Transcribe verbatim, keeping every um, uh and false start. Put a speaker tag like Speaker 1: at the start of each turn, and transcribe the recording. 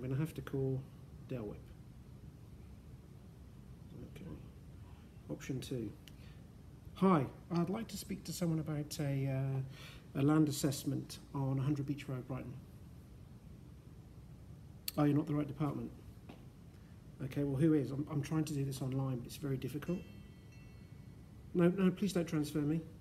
Speaker 1: going to have to call Del Whip. Okay. Option two. Hi, I'd like to speak to someone about a, uh, a land assessment on one hundred Beach Road, Brighton. Oh, you're not the right department. Okay, well, who is? I'm, I'm trying to do this online, but it's very difficult. No, no, please don't transfer me.